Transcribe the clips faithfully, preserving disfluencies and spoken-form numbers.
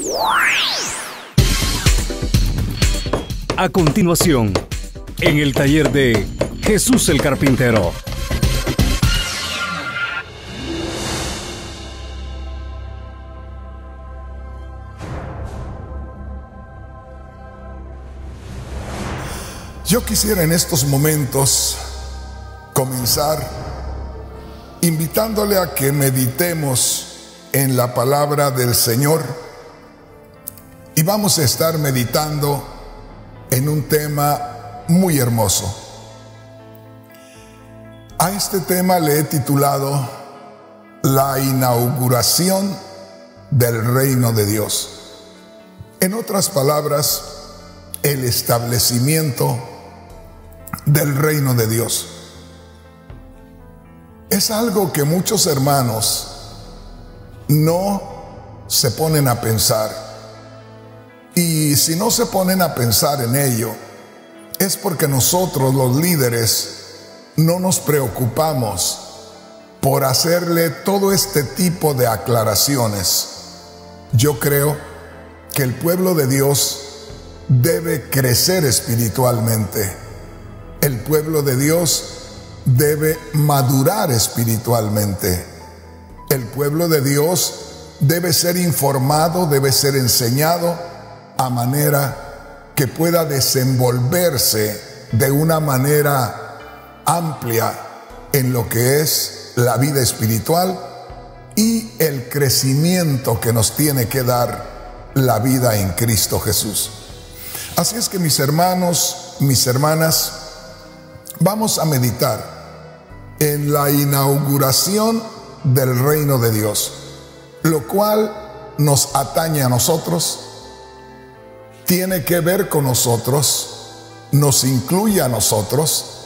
A continuación, en el taller de Jesús el Carpintero. Yo quisiera en estos momentos comenzar invitándole a que meditemos en la palabra del Señor, y vamos a estar meditando en un tema muy hermoso. A este tema le he titulado La inauguración del reino de Dios. En otras palabras, el establecimiento del reino de Dios. Es algo que muchos hermanos no se ponen a pensar, y si no se ponen a pensar en ello es porque nosotros, los líderes, no nos preocupamos por hacerle todo este tipo de aclaraciones. Yo creo que el pueblo de Dios debe crecer espiritualmente. El pueblo de Dios debe madurar espiritualmente. El pueblo de Dios debe ser informado, debe ser enseñado a manera que pueda desenvolverse de una manera amplia en lo que es la vida espiritual y el crecimiento que nos tiene que dar la vida en Cristo Jesús. Así es que, mis hermanos, mis hermanas, vamos a meditar en la inauguración del reino de Dios, lo cual nos atañe a nosotros, tiene que ver con nosotros, nos incluye a nosotros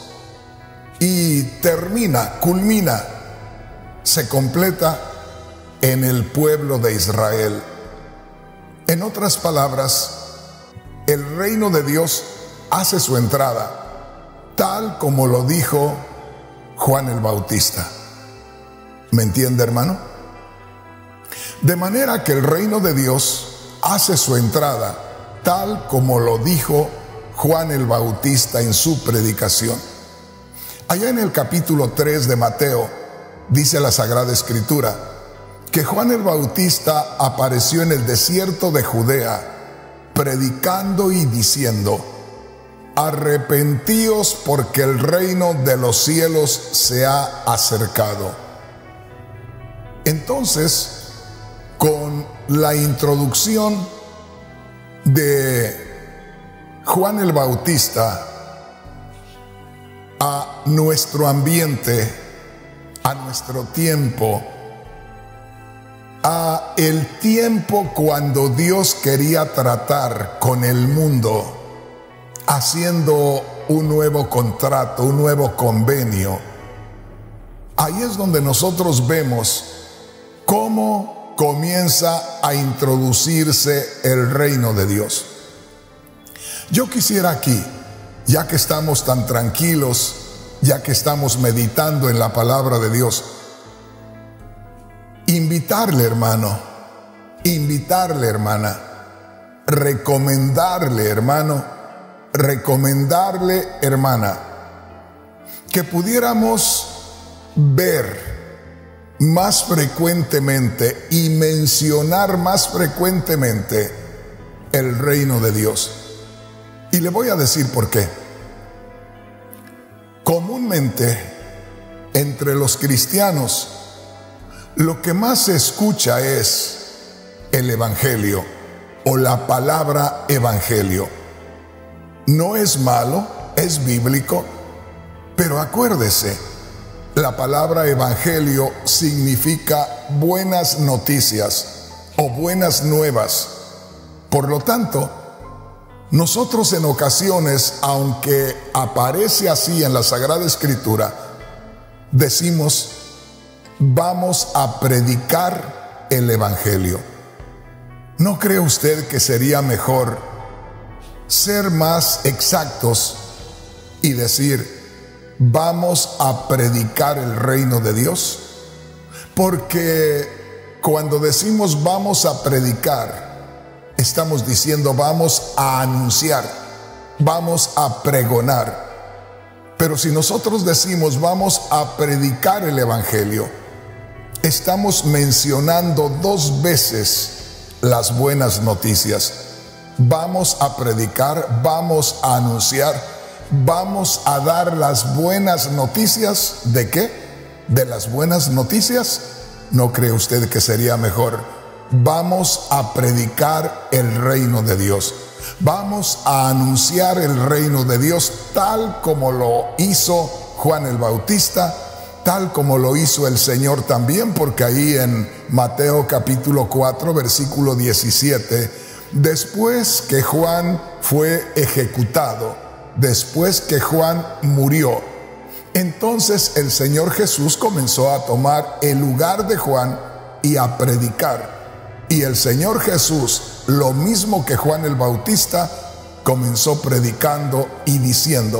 y termina, culmina, se completa en el pueblo de Israel. En otras palabras, el reino de Dios hace su entrada, tal como lo dijo Juan el Bautista. ¿Me entiende, hermano? De manera que el reino de Dios hace su entrada, tal como lo dijo Juan el Bautista en su predicación. Allá en el capítulo tres de Mateo, dice la Sagrada Escritura, que Juan el Bautista apareció en el desierto de Judea, predicando y diciendo: arrepentíos porque el reino de los cielos se ha acercado. Entonces, con la introducción de Juan el Bautista a nuestro ambiente, a nuestro tiempo, a el tiempo cuando Dios quería tratar con el mundo, haciendo un nuevo contrato, un nuevo convenio. Ahí es donde nosotros vemos cómo comienza a introducirse el reino de Dios. Yo quisiera aquí, ya que estamos tan tranquilos, ya que estamos meditando en la palabra de Dios, invitarle, hermano, invitarle, hermana, recomendarle, hermano, recomendarle, hermana, que pudiéramos ver más frecuentemente y mencionar más frecuentemente el reino de Dios. Y le voy a decir por qué. Comúnmente, entre los cristianos, lo que más se escucha es el evangelio o la palabra evangelio. No es malo, es bíblico, pero acuérdese, la palabra evangelio significa buenas noticias o buenas nuevas. Por lo tanto, nosotros en ocasiones, aunque aparece así en la Sagrada Escritura, decimos: vamos a predicar el evangelio. ¿No cree usted que sería mejor ser más exactos y decir: vamos a predicar el reino de Dios? Porque cuando decimos vamos a predicar, estamos diciendo vamos a anunciar, vamos a pregonar. Pero si nosotros decimos vamos a predicar el Evangelio, estamos mencionando dos veces las buenas noticias. Vamos a predicar, vamos a anunciar, vamos a dar las buenas noticias. ¿De qué? ¿De las buenas noticias? ¿No cree usted que sería mejor? Vamos a predicar el reino de Dios. Vamos a anunciar el reino de Dios tal como lo hizo Juan el Bautista, tal como lo hizo el Señor también, porque ahí en Mateo capítulo cuatro, versículo diecisiete, después que Juan fue ejecutado, después que Juan murió, entonces el Señor Jesús comenzó a tomar el lugar de Juan y a predicar. Y el Señor Jesús, lo mismo que Juan el Bautista, comenzó predicando y diciendo: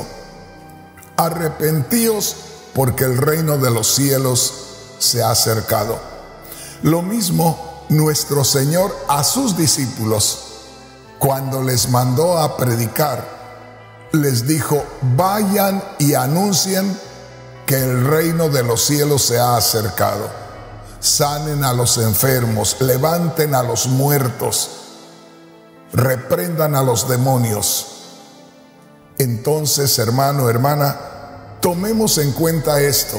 arrepentíos porque el reino de los cielos se ha acercado. Lo mismo nuestro Señor a sus discípulos, cuando les mandó a predicar, les dijo: vayan y anuncien que el reino de los cielos se ha acercado. Sanen a los enfermos, levanten a los muertos, reprendan a los demonios. Entonces, hermano, hermana, tomemos en cuenta esto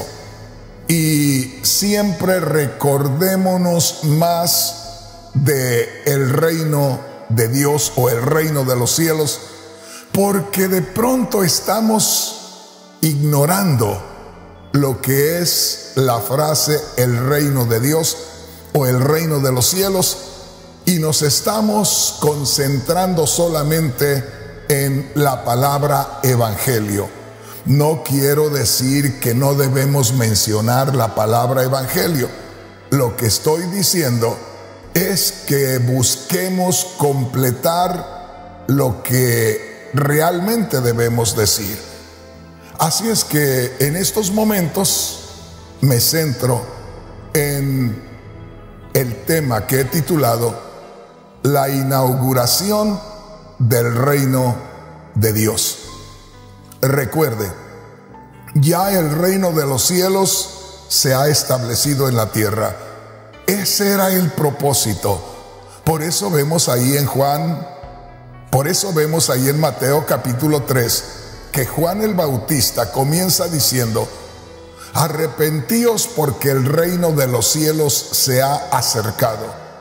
y siempre recordémonos más de el reino de Dios o el reino de los cielos, porque de pronto estamos ignorando lo que es la frase el reino de Dios o el reino de los cielos, y nos estamos concentrando solamente en la palabra evangelio. No quiero decir que no debemos mencionar la palabra evangelio. Lo que estoy diciendo es que busquemos completar lo que realmente debemos decir. Así es que en estos momentos me centro en el tema que he titulado la inauguración del reino de Dios. Recuerde, ya el reino de los cielos se ha establecido en la tierra. Ese era el propósito. Por eso vemos ahí en Juan, por eso vemos ahí en Mateo capítulo tres, que Juan el Bautista comienza diciendo: arrepentíos porque el reino de los cielos se ha acercado.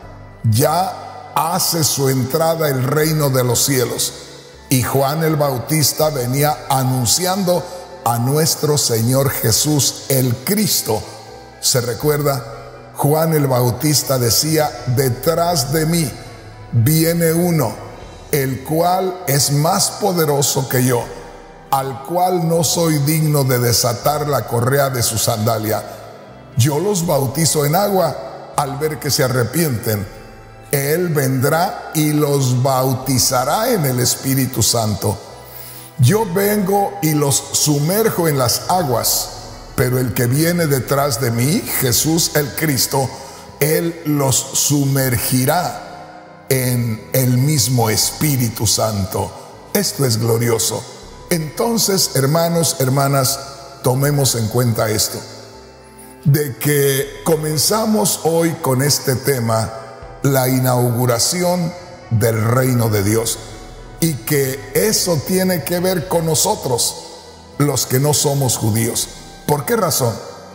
Ya hace su entrada el reino de los cielos. Y Juan el Bautista venía anunciando a nuestro Señor Jesús el Cristo. ¿Se recuerda? Juan el Bautista decía: detrás de mí viene uno, el cual es más poderoso que yo, al cual no soy digno de desatar la correa de su sandalia. Yo los bautizo en agua, al ver que se arrepienten, Él vendrá y los bautizará en el Espíritu Santo. Yo vengo y los sumerjo en las aguas, pero el que viene detrás de mí, Jesús el Cristo, Él los sumergirá en el mismo Espíritu Santo. Esto es glorioso. Entonces, hermanos, hermanas, tomemos en cuenta esto, de que comenzamos hoy con este tema, la inauguración del reino de Dios, y que eso tiene que ver con nosotros, los que no somos judíos. ¿Por qué razón?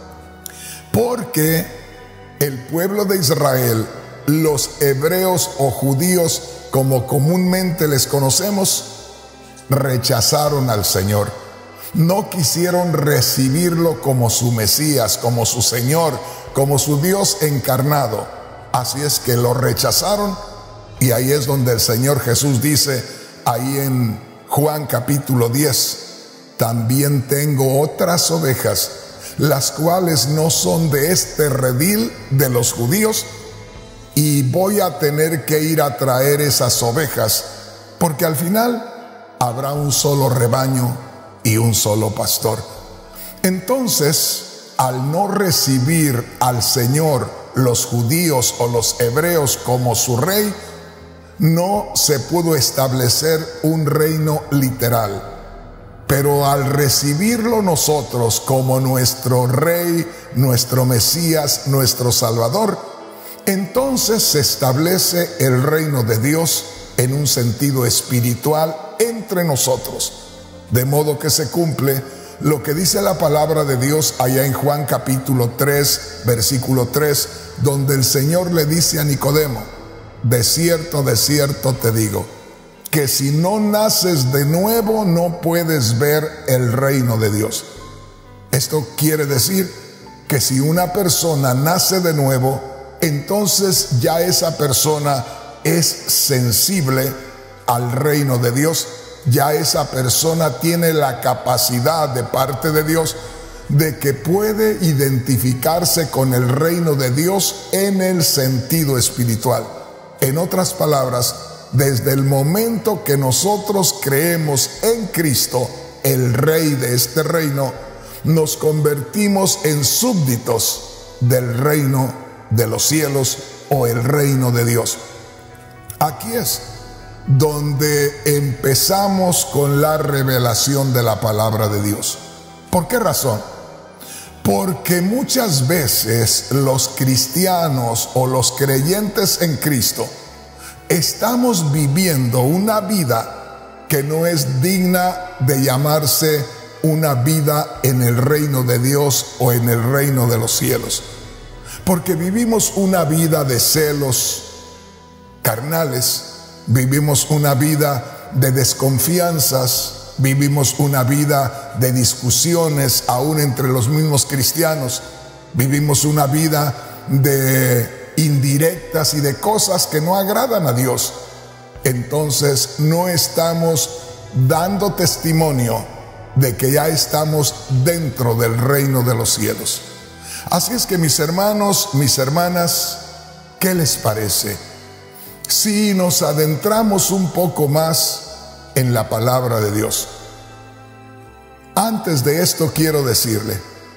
Porque el pueblo de Israel, los hebreos o judíos, como comúnmente les conocemos, rechazaron al Señor. No quisieron recibirlo como su Mesías, como su Señor, como su Dios encarnado. Así es que lo rechazaron, y ahí es donde el Señor Jesús dice, ahí en Juan capítulo diez, también tengo otras ovejas, las cuales no son de este redil de los judíos, y voy a tener que ir a traer esas ovejas, porque al final habrá un solo rebaño y un solo pastor. Entonces, al no recibir al Señor los judíos o los hebreos como su rey, no se pudo establecer un reino literal. Pero al recibirlo nosotros como nuestro Rey, nuestro Mesías, nuestro Salvador, entonces se establece el reino de Dios en un sentido espiritual entre nosotros. De modo que se cumple lo que dice la palabra de Dios allá en Juan capítulo tres, versículo tres, donde el Señor le dice a Nicodemo: de cierto, de cierto te digo, que si no naces de nuevo no puedes ver el reino de Dios. Esto quiere decir que si una persona nace de nuevo, entonces ya esa persona es sensible al reino de Dios. Ya esa persona tiene la capacidad de parte de Dios de que puede identificarse con el reino de Dios en el sentido espiritual. En otras palabras, desde el momento que nosotros creemos en Cristo, el Rey de este reino, nos convertimos en súbditos del reino de los cielos o el reino de Dios. Aquí es donde empezamos con la revelación de la palabra de Dios. ¿Por qué razón? Porque muchas veces los cristianos o los creyentes en Cristo estamos viviendo una vida que no es digna de llamarse una vida en el reino de Dios o en el reino de los cielos. Porque vivimos una vida de celos carnales, vivimos una vida de desconfianzas, vivimos una vida de discusiones aún entre los mismos cristianos, vivimos una vida de indirectas y de cosas que no agradan a Dios. Entonces no estamos dando testimonio de que ya estamos dentro del reino de los cielos. Así es que, mis hermanos, mis hermanas, ¿qué les parece si nos adentramos un poco más en la palabra de Dios? Antes de esto quiero decirle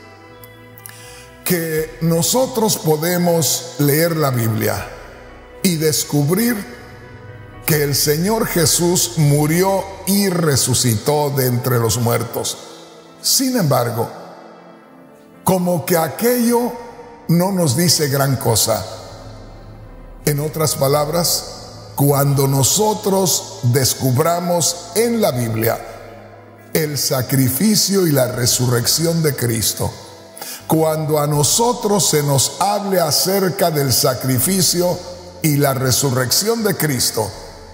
que nosotros podemos leer la Biblia y descubrir que el Señor Jesús murió y resucitó de entre los muertos. Sin embargo, como que aquello no nos dice gran cosa. En otras palabras, cuando nosotros descubramos en la Biblia el sacrificio y la resurrección de Cristo, cuando a nosotros se nos hable acerca del sacrificio y la resurrección de Cristo,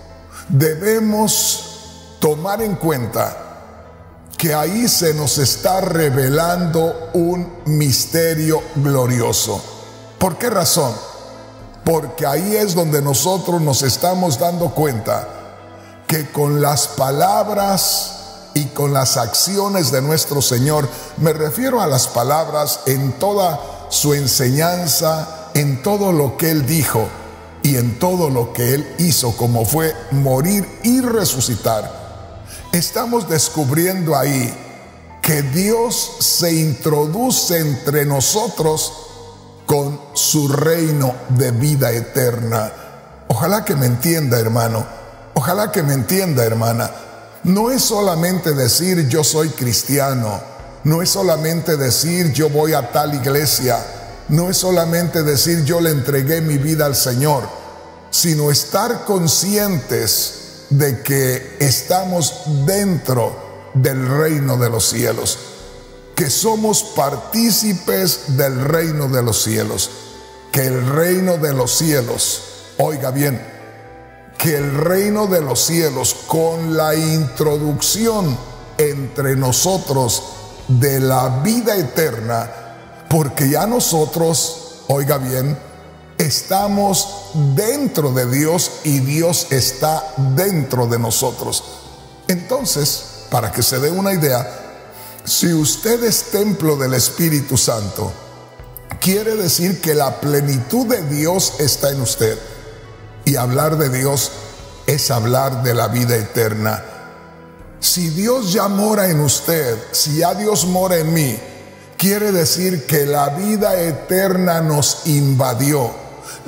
debemos tomar en cuenta que ahí se nos está revelando un misterio glorioso. ¿Por qué razón? Porque ahí es donde nosotros nos estamos dando cuenta que con las palabras y con las acciones de nuestro Señor, me refiero a las palabras en toda su enseñanza, en todo lo que Él dijo y en todo lo que Él hizo, como fue morir y resucitar, estamos descubriendo ahí que Dios se introduce entre nosotros con su reino de vida eterna. Ojalá que me entienda, hermano. Ojalá que me entienda, hermana. No es solamente decir yo soy cristiano. No es solamente decir yo voy a tal iglesia. No es solamente decir yo le entregué mi vida al Señor, sino estar conscientes de que estamos dentro del reino de los cielos, que somos partícipes del reino de los cielos, que el reino de los cielos, oiga bien, que el reino de los cielos, con la introducción entre nosotros de la vida eterna, porque ya nosotros, oiga bien, estamos dentro de Dios y Dios está dentro de nosotros. Entonces, para que se dé una idea, si usted es templo del Espíritu Santo, quiere decir que la plenitud de Dios está en usted. Y hablar de Dios es hablar de la vida eterna. Si Dios ya mora en usted, si ya Dios mora en mí, quiere decir que la vida eterna nos invadió.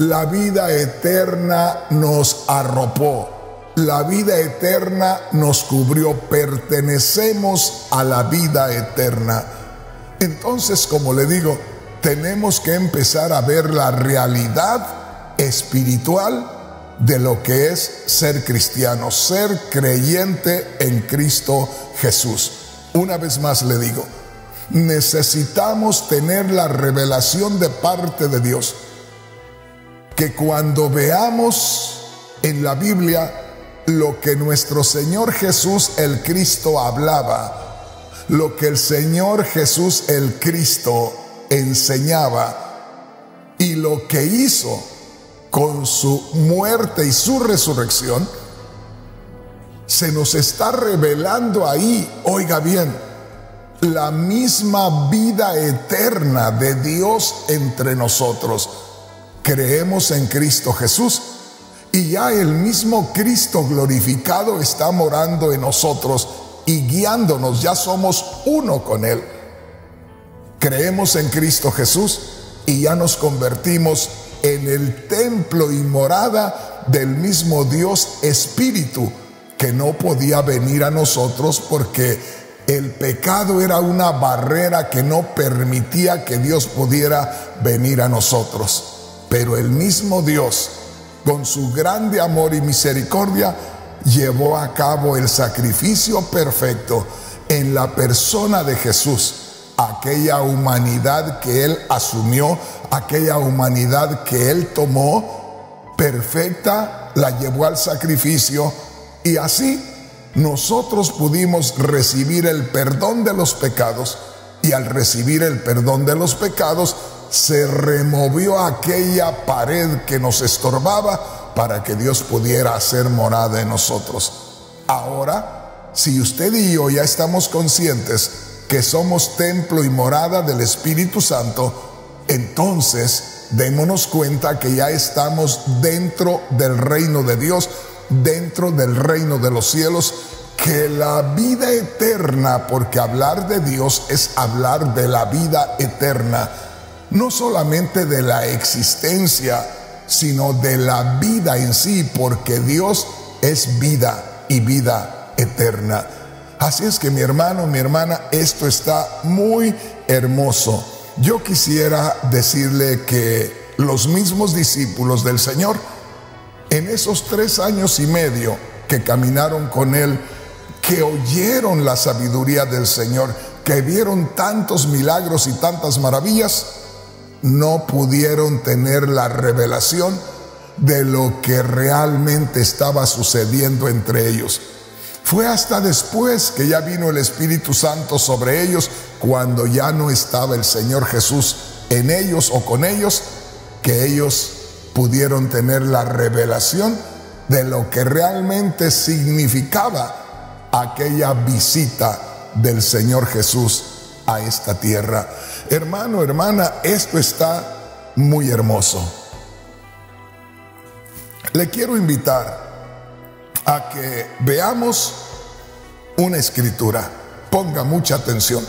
la vida eterna nos arropó, la vida eterna nos cubrió, pertenecemos a la vida eterna. Entonces, como le digo, tenemos que empezar a ver la realidad espiritual de lo que es ser cristiano, ser creyente en Cristo Jesús. Una vez más le digo, necesitamos tener la revelación de parte de Dios, que cuando veamos en la Biblia lo que nuestro Señor Jesús el Cristo hablaba, lo que el Señor Jesús el Cristo enseñaba y lo que hizo con su muerte y su resurrección, se nos está revelando ahí, oiga bien, la misma vida eterna de Dios entre nosotros. Creemos en Cristo Jesús y ya el mismo Cristo glorificado está morando en nosotros y guiándonos, ya somos uno con Él. Creemos en Cristo Jesús y ya nos convertimos en el templo y morada del mismo Dios Espíritu, que no podía venir a nosotros porque el pecado era una barrera que no permitía que Dios pudiera venir a nosotros. Pero el mismo Dios, con su grande amor y misericordia, llevó a cabo el sacrificio perfecto en la persona de Jesús. Aquella humanidad que Él asumió, aquella humanidad que Él tomó, perfecta, la llevó al sacrificio, y así nosotros pudimos recibir el perdón de los pecados, y al recibir el perdón de los pecados, se removió aquella pared que nos estorbaba para que Dios pudiera hacer morada en nosotros. Ahora, si usted y yo ya estamos conscientes que somos templo y morada del Espíritu Santo, entonces démonos cuenta que ya estamos dentro del reino de Dios, dentro del reino de los cielos, que la vida eterna, porque hablar de Dios es hablar de la vida eterna, no solamente de la existencia, sino de la vida en sí, porque Dios es vida y vida eterna. Así es que mi hermano, mi hermana, esto está muy hermoso. Yo quisiera decirle que los mismos discípulos del Señor, en esos tres años y medio que caminaron con Él, que oyeron la sabiduría del Señor, que vieron tantos milagros y tantas maravillas, no pudieron tener la revelación de lo que realmente estaba sucediendo entre ellos. Fue hasta después que ya vino el Espíritu Santo sobre ellos, cuando ya no estaba el Señor Jesús en ellos o con ellos, que ellos pudieron tener la revelación de lo que realmente significaba aquella visita del Señor Jesús a esta tierra. Hermano, hermana, esto está muy hermoso. Le quiero invitar a que veamos una escritura. Ponga mucha atención.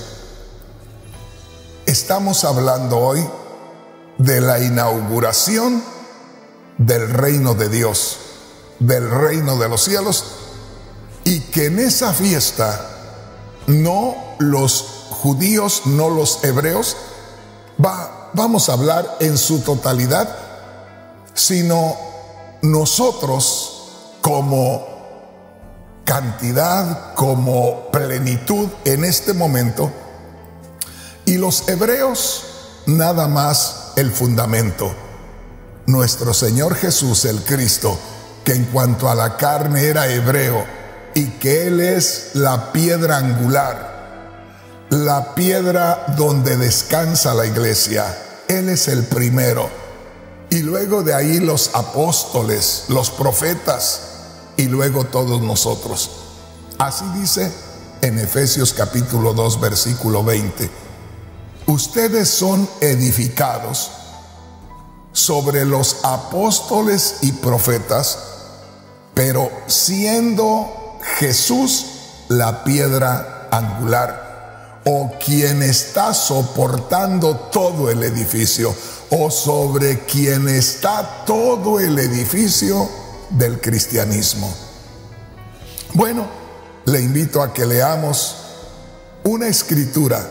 Estamos hablando hoy de la inauguración del reino de Dios, del reino de los cielos, y que en esa fiesta no los judíos, no los hebreos, va, vamos a hablar en su totalidad, sino nosotros como cantidad, como plenitud en este momento, y los hebreos nada más el fundamento. Nuestro Señor Jesús el Cristo, que en cuanto a la carne era hebreo y que Él es la piedra angular, la piedra donde descansa la iglesia. Él es el primero, y luego de ahí los apóstoles, los profetas, y luego todos nosotros. Así dice en Efesios capítulo dos versículo veinte: ustedes son edificados sobre los apóstoles y profetas, pero siendo Jesús la piedra angular, o quien está soportando todo el edificio. o sobre quien está todo el edificio del cristianismo. Bueno, le invito a que leamos una escritura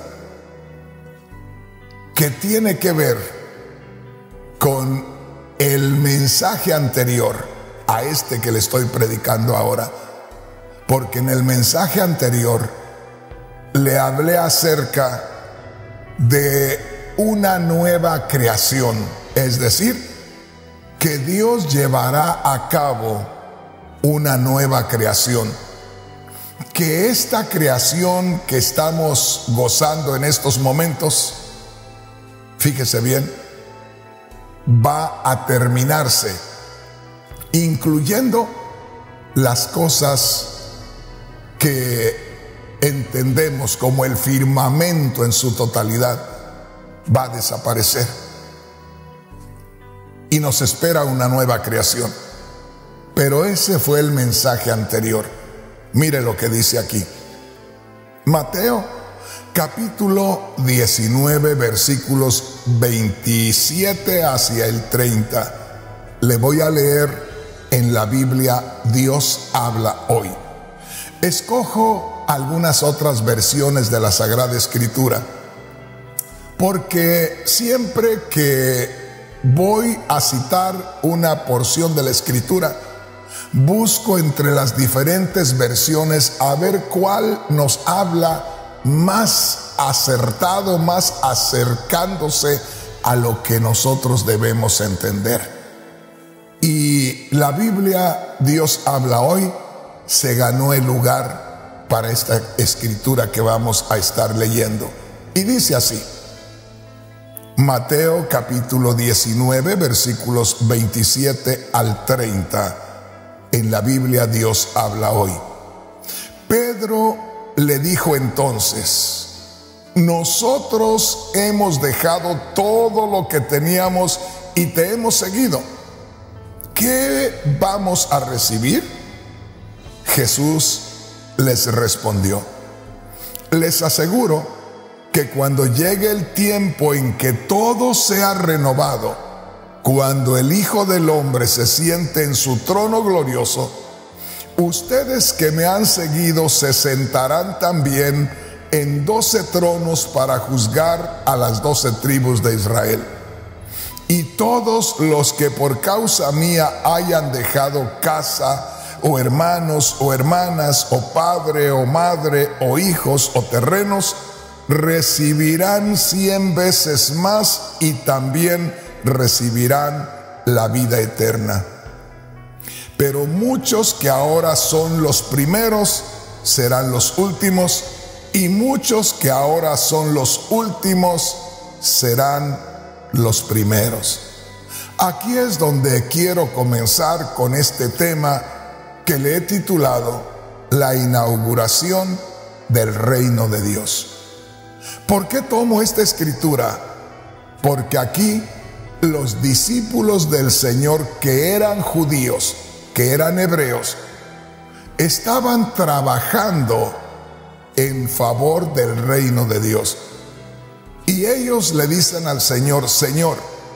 que tiene que ver con el mensaje anterior a este que le estoy predicando ahora, porque en el mensaje anterior le hablé acerca de una nueva creación, es decir, que Dios llevará a cabo una nueva creación, que esta creación que estamos gozando en estos momentos, fíjese bien, va a terminarse, incluyendo las cosas que entendemos como el firmamento en su totalidad, va a desaparecer. Y nos espera una nueva creación. Pero ese fue el mensaje anterior. Mire lo que dice aquí. Mateo capítulo diecinueve, versículos veintisiete hacia el treinta. Le voy a leer en la Biblia Dios habla hoy. Escojo algunas otras versiones de la Sagrada Escritura, porque siempre que voy a citar una porción de la Escritura, busco entre las diferentes versiones a ver cuál nos habla más acertado, más acercándose a lo que nosotros debemos entender. Y la Biblia Dios habla hoy se ganó el lugar para esta escritura que vamos a estar leyendo. Y dice así: Mateo capítulo diecinueve, versículos veintisiete al treinta. En la Biblia Dios habla hoy. Pedro le dijo entonces: nosotros hemos dejado todo lo que teníamos y te hemos seguido. ¿Qué vamos a recibir? Jesús les respondió: les aseguro que cuando llegue el tiempo en que todo sea renovado, cuando el Hijo del Hombre se siente en su trono glorioso, ustedes que me han seguido se sentarán también en doce tronos para juzgar a las doce tribus de Israel. Y todos los que por causa mía hayan dejado casa, o hermanos, o hermanas, o padre, o madre, o hijos, o terrenos, recibirán cien veces más y también recibirán la vida eterna. Pero muchos que ahora son los primeros serán los últimos, y muchos que ahora son los últimos serán los primeros. Aquí es donde quiero comenzar con este tema que le he titulado La inauguración del reino de Dios. ¿Por qué tomo esta escritura? Porque aquí los discípulos del Señor, que eran judíos, que eran hebreos, estaban trabajando en favor del reino de Dios. Y ellos le dicen al Señor: Señor,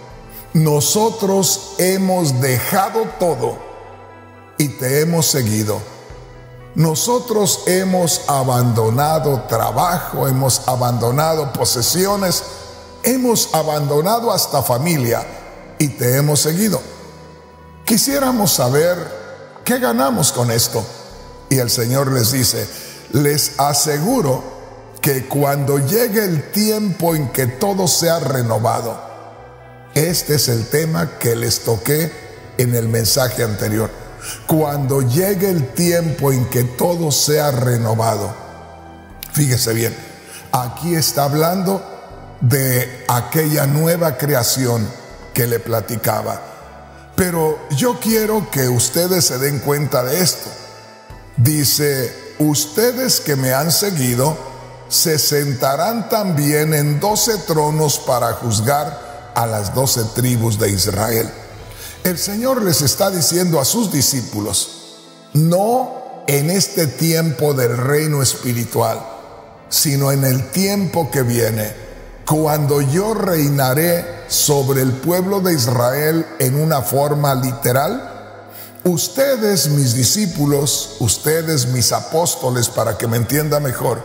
nosotros hemos dejado todo y te hemos seguido. Nosotros hemos abandonado trabajo, hemos abandonado posesiones, hemos abandonado hasta familia y te hemos seguido. Quisiéramos saber qué ganamos con esto. Y el Señor les dice: les aseguro que cuando llegue el tiempo en que todo sea renovado, este es el tema que les toqué en el mensaje anterior. Cuando llegue el tiempo en que todo sea renovado, fíjese bien, aquí está hablando de aquella nueva creación que le platicaba. Pero yo quiero que ustedes se den cuenta de esto. Dice: ustedes que me han seguido se sentarán también en doce tronos para juzgar a las doce tribus de Israel. El Señor les está diciendo a sus discípulos: no en este tiempo del reino espiritual, sino en el tiempo que viene, cuando yo reinaré sobre el pueblo de Israel en una forma literal, ustedes, mis discípulos, ustedes, mis apóstoles, para que me entienda mejor,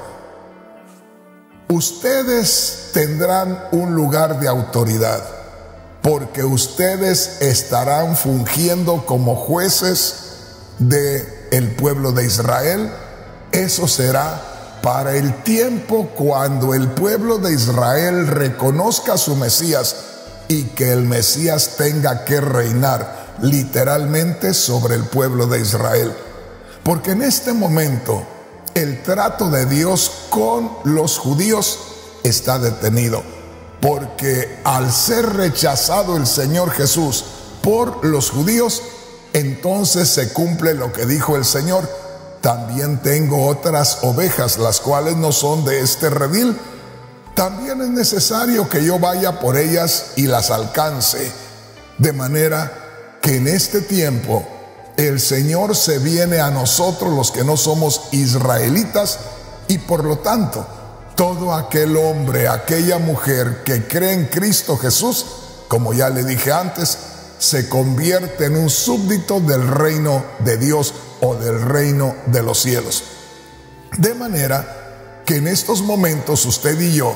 ustedes tendrán un lugar de autoridad, porque ustedes estarán fungiendo como jueces del pueblo de Israel. Eso será para el tiempo cuando el pueblo de Israel reconozca a su Mesías y que el Mesías tenga que reinar literalmente sobre el pueblo de Israel. Porque en este momento el trato de Dios con los judíos está detenido, porque al ser rechazado el Señor Jesús por los judíos, entonces se cumple lo que dijo el Señor: también tengo otras ovejas, las cuales no son de este redil. También es necesario que yo vaya por ellas y las alcance. De manera que en este tiempo el Señor se viene a nosotros, los que no somos israelitas, y por lo tanto todo aquel hombre, aquella mujer que cree en Cristo Jesús, como ya le dije antes, se convierte en un súbdito del reino de Dios o del reino de los cielos. De manera que en estos momentos usted y yo,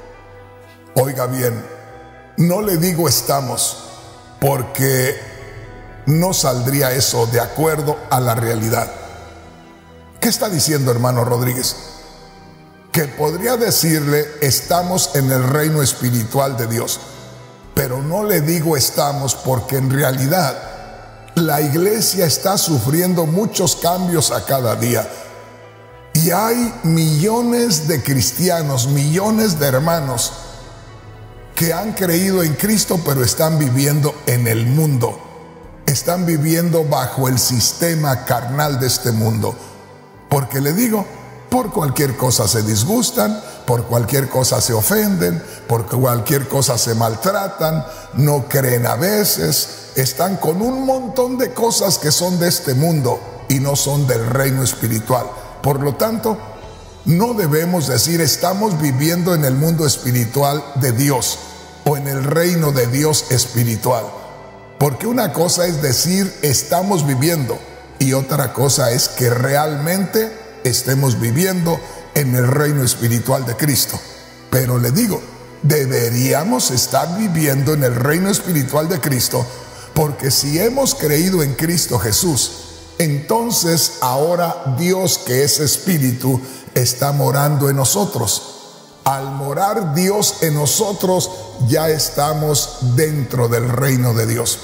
oiga bien, no le digo estamos, porque no saldría eso de acuerdo a la realidad. ¿Qué está diciendo, hermano Rodríguez? Que podría decirle estamos en el reino espiritual de Dios, pero no le digo estamos porque en realidad la iglesia está sufriendo muchos cambios a cada día. Y hay millones de cristianos, millones de hermanos que han creído en Cristo, pero están viviendo en el mundo. Están viviendo bajo el sistema carnal de este mundo. Porque le digo, por cualquier cosa se disgustan, por cualquier cosa se ofenden, por cualquier cosa se maltratan, no creen a veces, están con un montón de cosas que son de este mundo y no son del reino espiritual. Por lo tanto, no debemos decir estamos viviendo en el mundo espiritual de Dios o en el reino de Dios espiritual. Porque una cosa es decir estamos viviendo y otra cosa es que realmente estemos viviendo en el reino espiritual de Cristo. Pero le digo, deberíamos estar viviendo en el reino espiritual de Cristo, porque si hemos creído en Cristo Jesús, entonces ahora Dios, que es espíritu, está morando en nosotros. Al morar Dios en nosotros, ya estamos dentro del reino de Dios.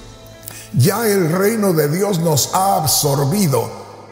Ya el reino de Dios nos ha absorbido.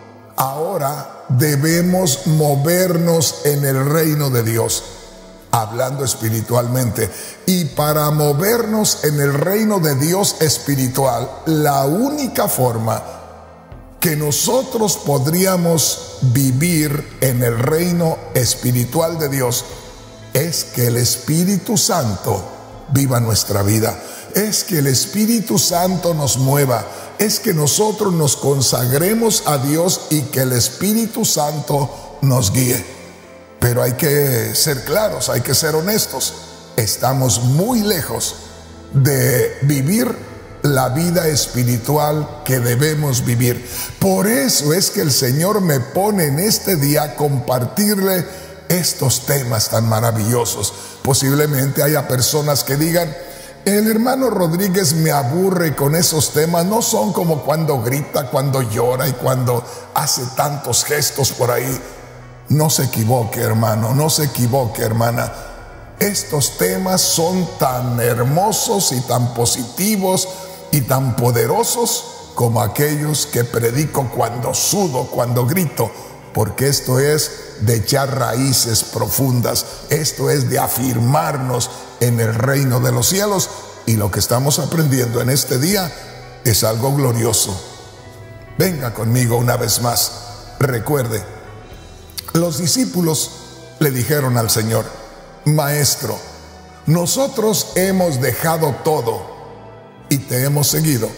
Ahora debemos movernos en el reino de Dios, hablando espiritualmente. Y para movernos en el reino de Dios espiritual, la única forma que nosotros podríamos vivir en el reino espiritual de Dios es que el Espíritu Santo viva nuestra vida, es que el Espíritu Santo nos mueva, es que nosotros nos consagremos a Dios y que el Espíritu Santo nos guíe. Pero hay que ser claros, hay que ser honestos. Estamos muy lejos de vivir la vida espiritual que debemos vivir. Por eso es que el Señor me pone en este día a compartirle estos temas tan maravillosos. Posiblemente haya personas que digan, el hermano Rodríguez me aburre con esos temas, no son como cuando grita, cuando llora y cuando hace tantos gestos por ahí. No se equivoque, hermano, no se equivoque, hermana. Estos temas son tan hermosos y tan positivos y tan poderosos como aquellos que predico cuando sudo, cuando grito, porque esto es de echar raíces profundas, esto es de afirmarnos en el reino de los cielos, y lo que estamos aprendiendo en este día es algo glorioso. Venga conmigo una vez más. Recuerde, los discípulos le dijeron al Señor, Maestro, nosotros hemos dejado todo y te hemos seguido.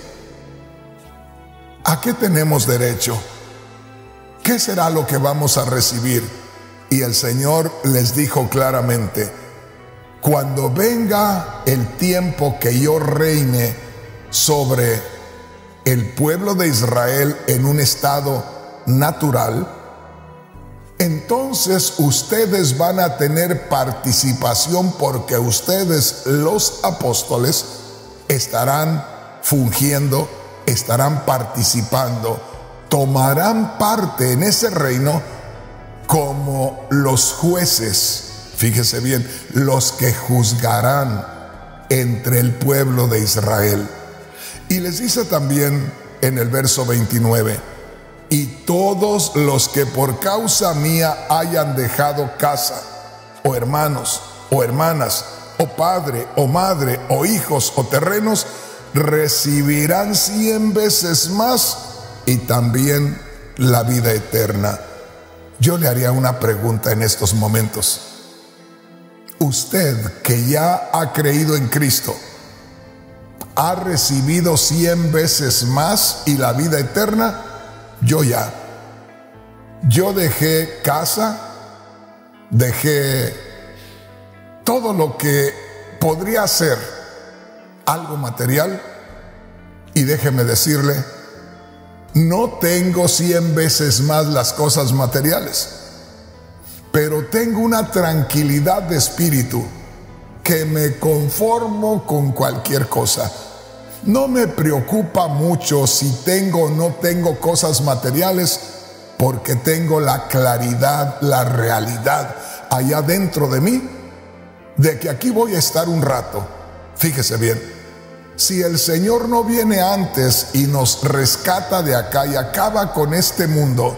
¿A qué tenemos derecho? ¿Qué será lo que vamos a recibir? Y el Señor les dijo claramente, cuando venga el tiempo que yo reine sobre el pueblo de Israel en un estado natural, entonces ustedes van a tener participación, porque ustedes, los apóstoles, estarán fungiendo, estarán participando, tomarán parte en ese reino como los jueces. Fíjese bien, los que juzgarán entre el pueblo de Israel. Y les dice también en el verso veintinueve: y todos los que por causa mía hayan dejado casa, o hermanos, o hermanas, o padre, o madre, o hijos, o terrenos, recibirán cien veces más y también la vida eterna. Yo le haría una pregunta en estos momentos. Usted, que ya ha creído en Cristo, ¿ha recibido cien veces más y la vida eterna? Yo ya. Yo dejé casa, dejé todo lo que podría ser algo material, y déjeme decirle, no tengo cien veces más las cosas materiales, pero tengo una tranquilidad de espíritu que me conformo con cualquier cosa. No me preocupa mucho si tengo o no tengo cosas materiales, porque tengo la claridad, la realidad allá dentro de mí, de que aquí voy a estar un rato. Fíjese bien, si el Señor no viene antes y nos rescata de acá y acaba con este mundo,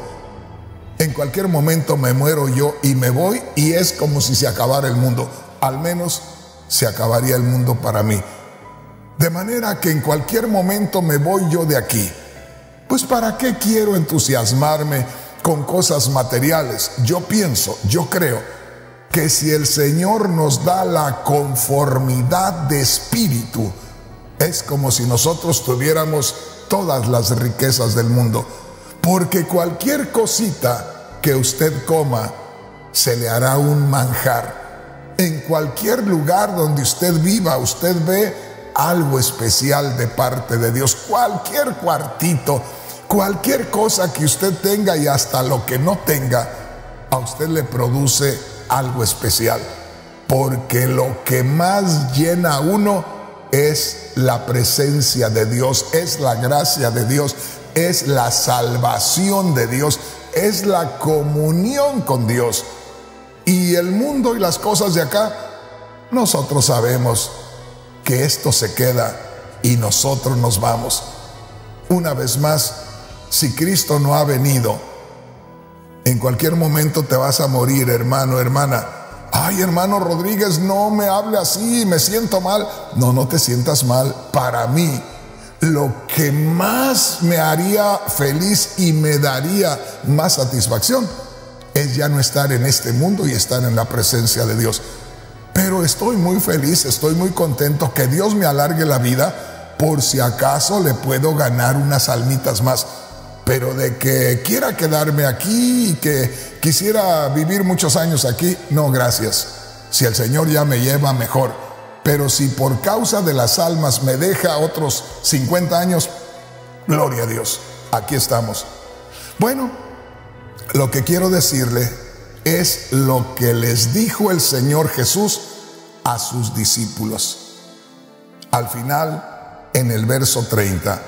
en cualquier momento me muero yo y me voy, y es como si se acabara el mundo. Al menos se acabaría el mundo para mí. De manera que en cualquier momento me voy yo de aquí. Pues ¿para qué quiero entusiasmarme con cosas materiales? Yo pienso, yo creo que si el Señor nos da la conformidad de espíritu, es como si nosotros tuviéramos todas las riquezas del mundo. Porque cualquier cosita que usted coma se le hará un manjar. En cualquier lugar donde usted viva, usted ve algo especial de parte de Dios. Cualquier cuartito, cualquier cosa que usted tenga, y hasta lo que no tenga, a usted le produce algo especial. Porque lo que más llena a uno es la presencia de Dios, es la gracia de Dios, es la salvación de Dios, es la comunión con Dios. Y el mundo y las cosas de acá, nosotros sabemos que esto se queda y nosotros nos vamos. Una vez más, si Cristo no ha venido, en cualquier momento te vas a morir, hermano, hermana. Ay, hermano Rodríguez, no me hable así, me siento mal. No, no te sientas mal. Para mí, lo que más me haría feliz y me daría más satisfacción es ya no estar en este mundo y estar en la presencia de Dios. Pero estoy muy feliz, estoy muy contento que Dios me alargue la vida, por si acaso le puedo ganar unas almitas más. Pero de que quiera quedarme aquí y que quisiera vivir muchos años aquí, no, gracias. Si el Señor ya me lleva, mejor. Pero si por causa de las almas me deja otros cincuenta años, gloria a Dios, aquí estamos. Bueno, lo que quiero decirle es lo que les dijo el Señor Jesús a sus discípulos. Al final, en el verso treinta,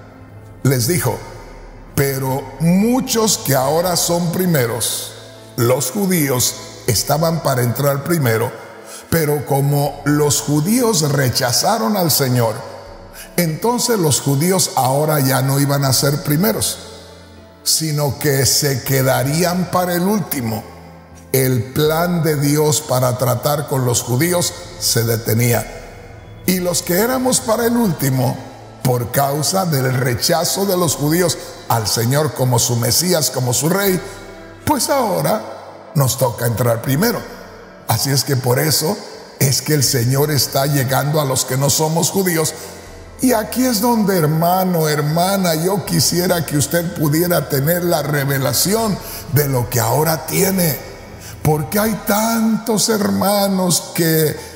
les dijo: pero muchos que ahora son primeros, los judíos, estaban para entrar primero, pero como los judíos rechazaron al Señor, entonces los judíos ahora ya no iban a ser primeros, sino que se quedarían para el último. El plan de Dios para tratar con los judíos se detenía. Y los que éramos para el último, por causa del rechazo de los judíos al Señor como su Mesías, como su Rey, pues ahora nos toca entrar primero. Así es que por eso es que el Señor está llegando a los que no somos judíos. Y aquí es donde, hermano, hermana, yo quisiera que usted pudiera tener la revelación de lo que ahora tiene. Porque hay tantos hermanos que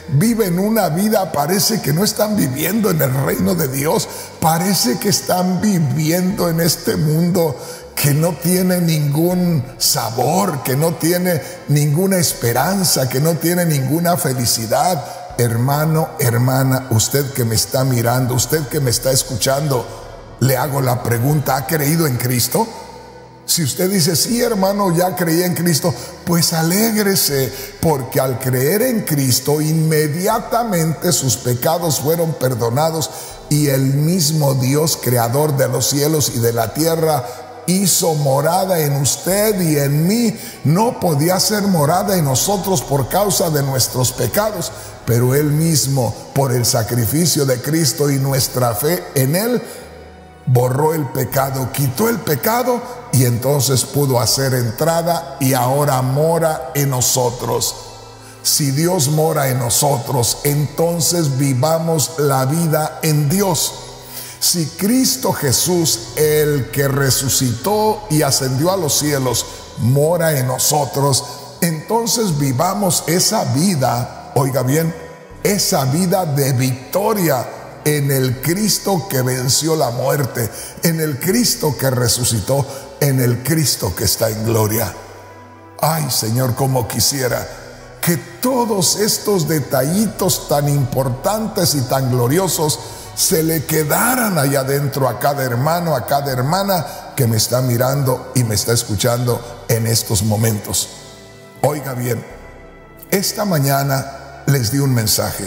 viven una vida, parece que no están viviendo en el reino de Dios, parece que están viviendo en este mundo que no tiene ningún sabor, que no tiene ninguna esperanza, que no tiene ninguna felicidad. Hermano, hermana, usted que me está mirando, usted que me está escuchando, le hago la pregunta: ¿ha creído en Cristo? Si usted dice, sí, hermano, ya creí en Cristo, pues alégrese, porque al creer en Cristo, inmediatamente sus pecados fueron perdonados y el mismo Dios, creador de los cielos y de la tierra, hizo morada en usted y en mí. No podía ser morada en nosotros por causa de nuestros pecados, pero Él mismo, por el sacrificio de Cristo y nuestra fe en Él, borró el pecado, quitó el pecado y entonces pudo hacer entrada y ahora mora en nosotros. Si Dios mora en nosotros, entonces vivamos la vida en Dios. Si Cristo Jesús, el que resucitó y ascendió a los cielos, mora en nosotros, entonces vivamos esa vida, oiga bien, esa vida de victoria en el Cristo que venció la muerte, en el Cristo que resucitó, en el Cristo que está en gloria. Ay, Señor, como quisiera que todos estos detallitos tan importantes y tan gloriosos se le quedaran allá adentro a cada hermano, a cada hermana que me está mirando y me está escuchando en estos momentos. Oiga bien, esta mañana les di un mensaje.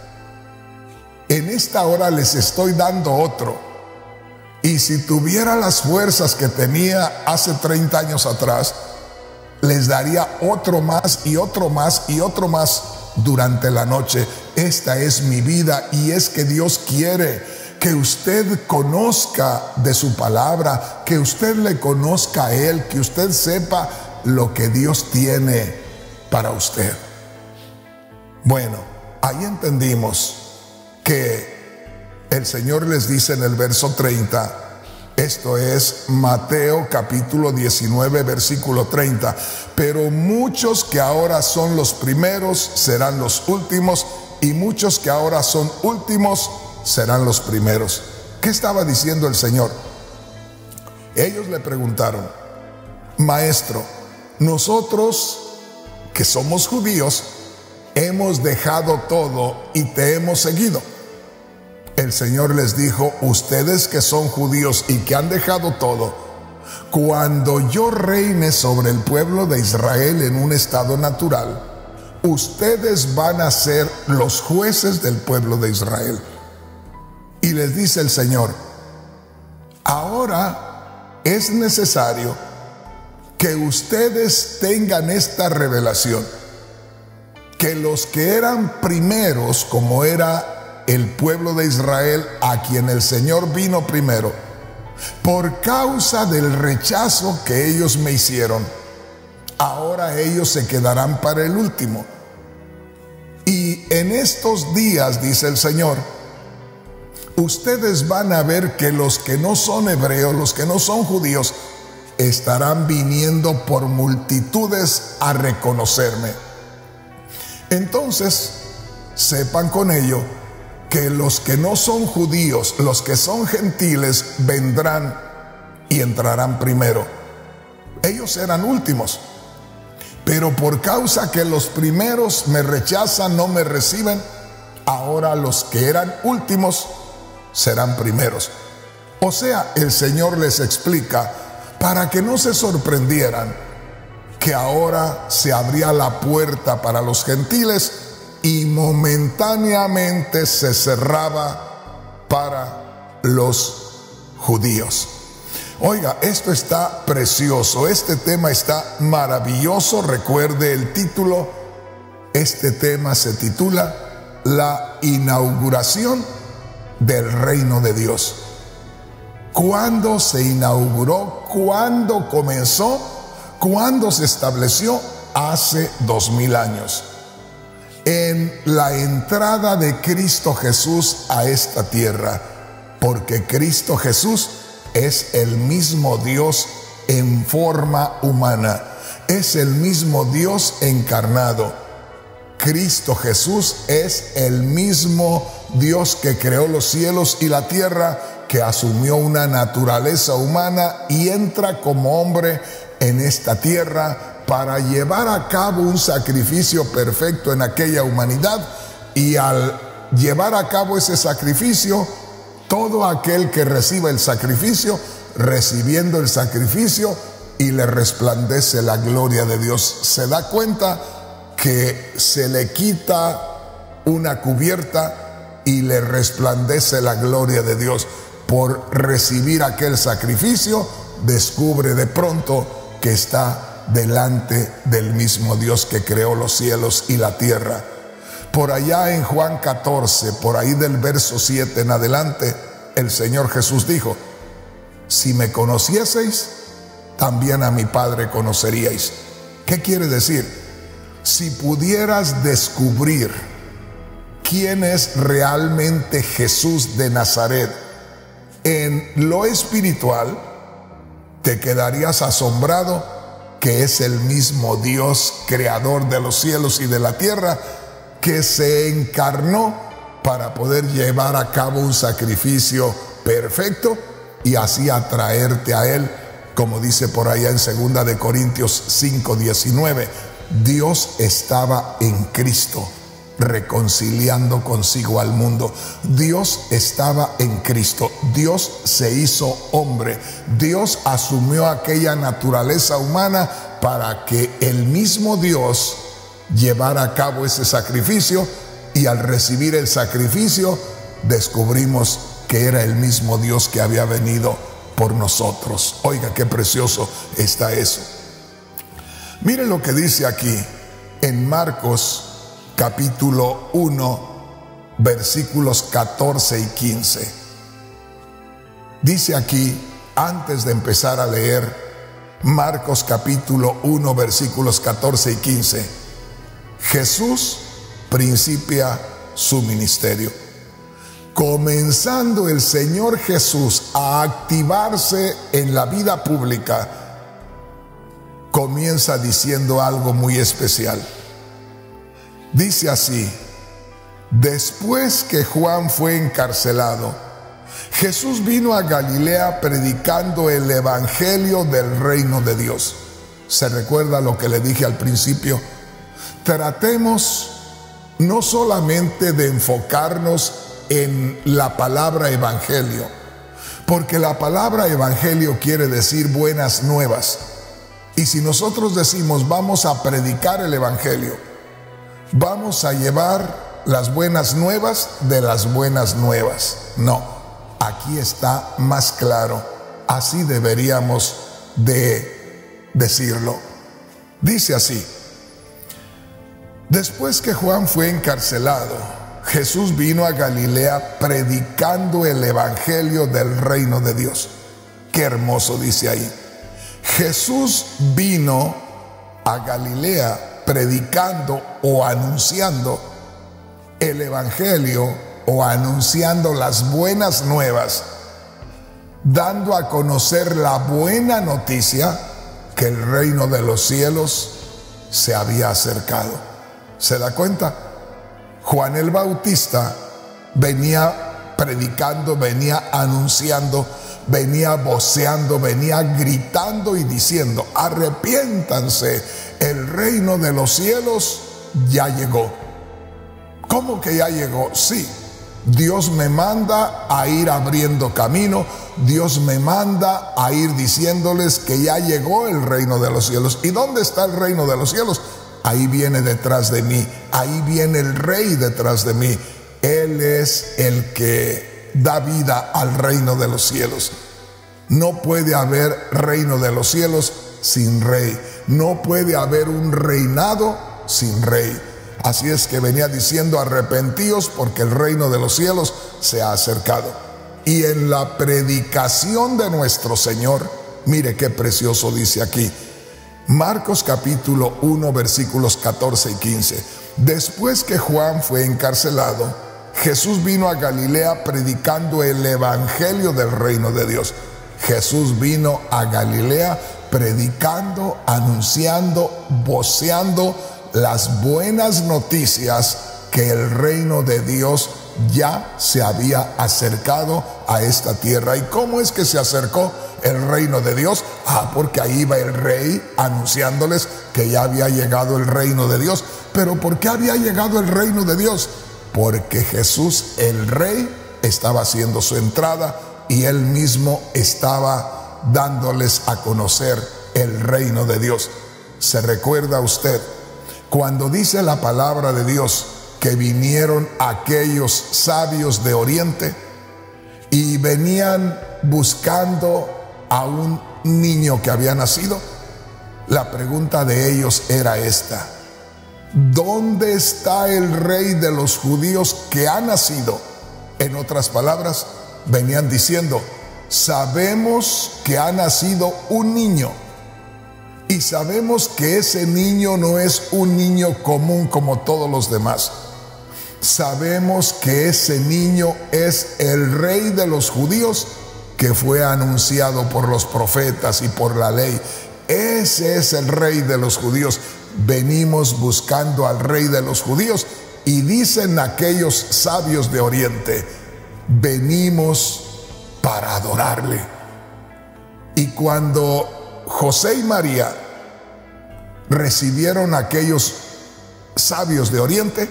En esta hora les estoy dando otro. Y si tuviera las fuerzas que tenía hace treinta años atrás, les daría otro más y otro más y otro más durante la noche. Esta es mi vida y es que Dios quiere que usted conozca de su palabra, que usted le conozca a Él, que usted sepa lo que Dios tiene para usted. Bueno, ahí entendimos que el Señor les dice en el verso treinta, esto es Mateo capítulo diecinueve versículo treinta, pero muchos que ahora son los primeros serán los últimos y muchos que ahora son últimos serán los primeros. ¿Qué estaba diciendo el Señor? Ellos le preguntaron, Maestro, nosotros que somos judíos hemos dejado todo y te hemos seguido. El Señor les dijo, ustedes que son judíos y que han dejado todo, cuando yo reine sobre el pueblo de Israel en un estado natural, ustedes van a ser los jueces del pueblo de Israel. Y les dice el Señor, ahora es necesario que ustedes tengan esta revelación, que los que eran primeros, como era el pueblo de Israel, a quien el Señor vino primero, por causa del rechazo que ellos me hicieron, ahora ellos se quedarán para el último. Y en estos días, dice el Señor, ustedes van a ver que los que no son hebreos, los que no son judíos, estarán viniendo por multitudes a reconocerme. Entonces, sepan con ello que los que no son judíos, los que son gentiles, vendrán y entrarán primero. Ellos eran últimos, pero por causa que los primeros me rechazan, no me reciben, ahora los que eran últimos serán primeros. O sea, el Señor les explica para que no se sorprendieran que ahora se abría la puerta para los gentiles y momentáneamente se cerraba para los judíos. Oiga, esto está precioso, este tema está maravilloso. Recuerde el título, este tema se titula La inauguración del reino de Dios. ¿Cuándo se inauguró? ¿Cuándo comenzó? ¿Cuándo se estableció? Hace dos mil años. En la entrada de Cristo Jesús a esta tierra, porque Cristo Jesús es el mismo Dios en forma humana, es el mismo Dios encarnado. Cristo Jesús es el mismo Dios que creó los cielos y la tierra, que asumió una naturaleza humana y entra como hombre en esta tierra para llevar a cabo un sacrificio perfecto en aquella humanidad. Y al llevar a cabo ese sacrificio, todo aquel que reciba el sacrificio, recibiendo el sacrificio, y le resplandece la gloria de Dios. Se da cuenta que se le quita una cubierta y le resplandece la gloria de Dios. Por recibir aquel sacrificio, descubre de pronto que está delante del mismo Dios que creó los cielos y la tierra. Por allá en Juan catorce, por ahí del verso siete en adelante, el Señor Jesús dijo: si me conocieseis, también a mi Padre conoceríais. ¿Qué quiere decir? Si pudieras descubrir quién es realmente Jesús de Nazaret en lo espiritual, te quedarías asombrado que es el mismo Dios, creador de los cielos y de la tierra, que se encarnó para poder llevar a cabo un sacrificio perfecto y así atraerte a Él. Como dice por allá en segunda de Corintios cinco diecinueve, Dios estaba en Cristo reconciliando consigo al mundo. Dios estaba en Cristo. Dios se hizo hombre. Dios asumió aquella naturaleza humana para que el mismo Dios llevara a cabo ese sacrificio, y al recibir el sacrificio descubrimos que era el mismo Dios que había venido por nosotros. Oiga, qué precioso está eso. Mire lo que dice aquí en Marcos capítulo uno, versículos catorce y quince. Dice aquí, antes de empezar a leer, Marcos capítulo uno, versículos catorce y quince. Jesús principia su ministerio. Comenzando el Señor Jesús a activarse en la vida pública, comienza diciendo algo muy especial. Dice así: después que Juan fue encarcelado, Jesús vino a Galilea predicando el evangelio del reino de Dios. ¿Se recuerda lo que le dije al principio? Tratemos no solamente de enfocarnos en la palabra evangelio, porque la palabra evangelio quiere decir buenas nuevas. Y si nosotros decimos vamos a predicar el evangelio, vamos a llevar las buenas nuevas de las buenas nuevas. No, aquí está más claro. Así deberíamos de decirlo. Dice así: después que Juan fue encarcelado, Jesús vino a Galilea predicando el evangelio del reino de Dios. Qué hermoso dice ahí. Jesús vino a Galilea predicando o anunciando el evangelio o anunciando las buenas nuevas, dando a conocer la buena noticia que el reino de los cielos se había acercado. ¿Se da cuenta? Juan el Bautista venía predicando, venía anunciando, venía voceando, venía gritando y diciendo: arrepiéntanse, el reino de los cielos ya llegó. ¿Cómo que ya llegó? Sí, Dios me manda a ir abriendo camino, Dios me manda a ir diciéndoles que ya llegó el reino de los cielos. ¿Y dónde está el reino de los cielos? Ahí viene detrás de mí, ahí viene el rey detrás de mí. Él es el que da vida al reino de los cielos. No puede haber reino de los cielos sin rey. No puede haber un reinado sin rey. Así es que venía diciendo: arrepentíos porque el reino de los cielos se ha acercado. Y en la predicación de nuestro Señor, mire qué precioso dice aquí. Marcos capítulo uno, versículos catorce y quince. Después que Juan fue encarcelado, Jesús vino a Galilea predicando el evangelio del reino de Dios. Jesús vino a Galilea predicando, anunciando, voceando las buenas noticias que el reino de Dios ya se había acercado a esta tierra. ¿Y cómo es que se acercó el reino de Dios? Ah, porque ahí iba el rey anunciándoles que ya había llegado el reino de Dios. ¿Pero por qué había llegado el reino de Dios? Porque Jesús, el rey, estaba haciendo su entrada y él mismo estaba dándoles a conocer el reino de Dios. ¿Se recuerda usted cuando dice la palabra de Dios que vinieron aquellos sabios de Oriente y venían buscando a un niño que había nacido? La pregunta de ellos era esta: ¿dónde está el rey de los judíos que ha nacido? En otras palabras, venían diciendo: sabemos que ha nacido un niño y sabemos que ese niño no es un niño común como todos los demás. Sabemos que ese niño es el rey de los judíos que fue anunciado por los profetas y por la ley. Ese es el rey de los judíos. Venimos buscando al rey de los judíos y dicen aquellos sabios de Oriente: venimos para adorarle. Y cuando José y María recibieron a aquellos sabios de Oriente,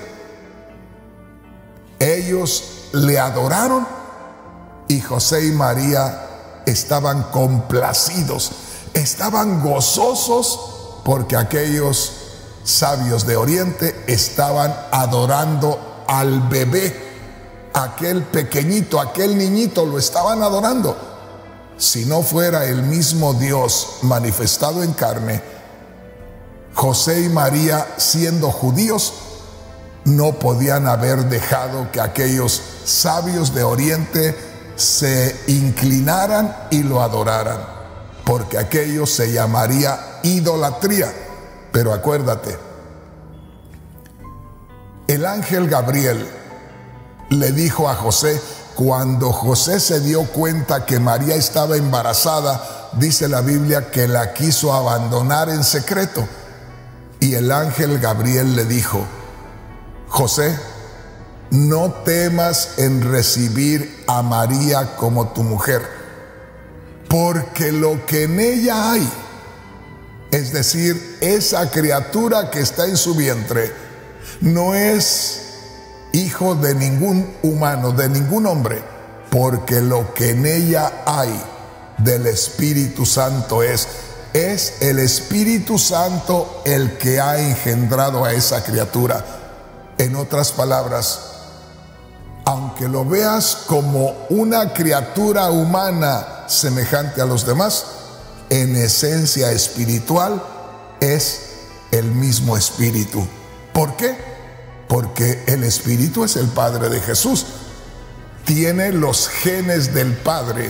ellos le adoraron y José y María estaban complacidos, estaban gozosos porque aquellos sabios de Oriente estaban adorando al bebé, aquel pequeñito, aquel niñito, lo estaban adorando. Si no fuera el mismo Dios manifestado en carne, José y María, siendo judíos, no podían haber dejado que aquellos sabios de Oriente se inclinaran y lo adoraran, porque aquello se llamaría idolatría. Pero acuérdate, el ángel Gabriel le dijo a José, cuando José se dio cuenta que María estaba embarazada, dice la Biblia que la quiso abandonar en secreto. Y el ángel Gabriel le dijo: José, no temas en recibir a María como tu mujer, porque lo que en ella hay, es decir, esa criatura que está en su vientre, no es hijo de ningún humano, de ningún hombre, porque lo que en ella hay del Espíritu Santo es, es el Espíritu Santo el que ha engendrado a esa criatura. En otras palabras, aunque lo veas como una criatura humana semejante a los demás, en esencia espiritual es el mismo Espíritu. ¿Por qué? Porque el Espíritu es el Padre de Jesús, tiene los genes del Padre,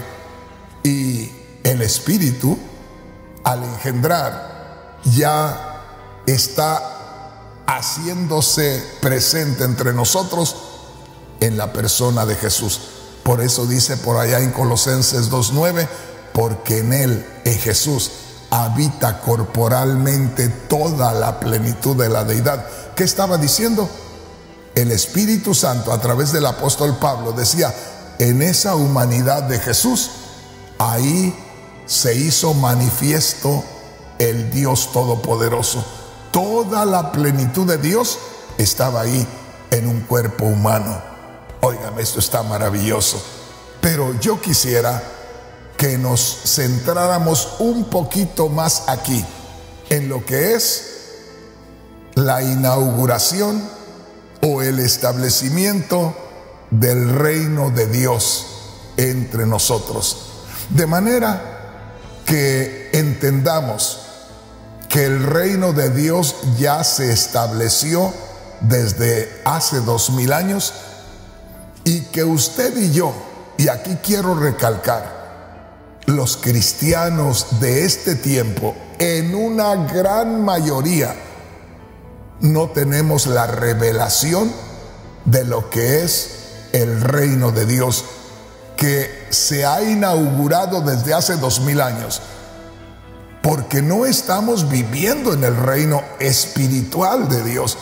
y el Espíritu, al engendrar, ya está haciéndose presente entre nosotros en la persona de Jesús. Por eso dice por allá en Colosenses dos nueve, porque en Él, en Jesús, habita corporalmente toda la plenitud de la deidad. ¿Qué estaba diciendo? El Espíritu Santo, a través del apóstol Pablo, decía: en esa humanidad de Jesús, ahí se hizo manifiesto el Dios Todopoderoso. Toda la plenitud de Dios estaba ahí en un cuerpo humano. Óigame, esto está maravilloso. Pero yo quisiera que nos centráramos un poquito más aquí, en lo que es la inauguración o el establecimiento del reino de Dios entre nosotros. De manera que entendamos que el reino de Dios ya se estableció desde hace dos mil años y que usted y yo, y aquí quiero recalcar, los cristianos de este tiempo, en una gran mayoría, no tenemos la revelación de lo que es el reino de Dios, que se ha inaugurado desde hace dos mil años. porque no estamos viviendo en el reino espiritual de Dios.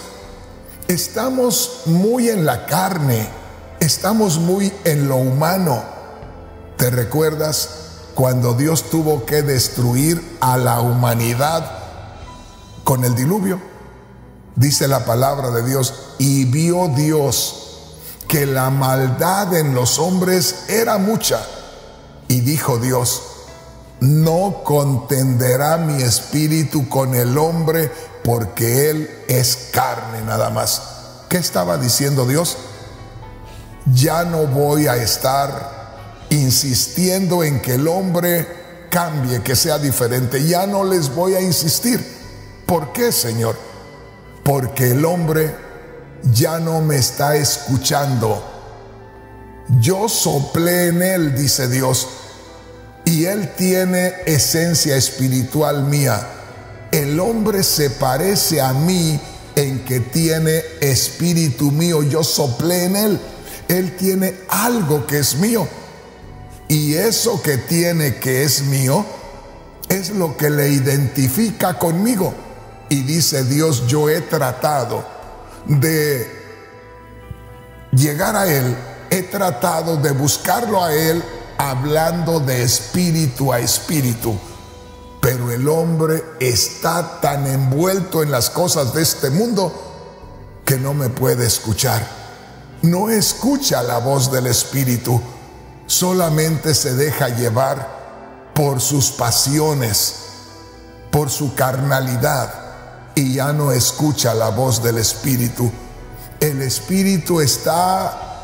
Estamos muy en la carne, estamos muy en lo humano. ¿Te recuerdas cuando Dios tuvo que destruir a la humanidad con el diluvio? Dice la palabra de Dios, y vio Dios que la maldad en los hombres era mucha, y dijo Dios, no contenderá mi espíritu con el hombre, porque él es carne nada más. ¿Qué estaba diciendo Dios? Ya no voy a estar insistiendo en que el hombre cambie, que sea diferente. Ya no les voy a insistir. ¿Por qué, Señor? Porque el hombre ya no me está escuchando. Yo soplé en él, dice Dios, y él tiene esencia espiritual mía. El hombre se parece a mí en que tiene espíritu mío. Yo soplé en él. Él tiene algo que es mío. Y eso que tiene que es mío es lo que le identifica conmigo. Y dice Dios, yo he tratado de llegar a él, he tratado de buscarlo a él, hablando de espíritu a espíritu. Pero el hombre está tan envuelto en las cosas de este mundo que no me puede escuchar. No escucha la voz del espíritu, solamente se deja llevar por sus pasiones, por su carnalidad, y ya no escucha la voz del espíritu. El espíritu está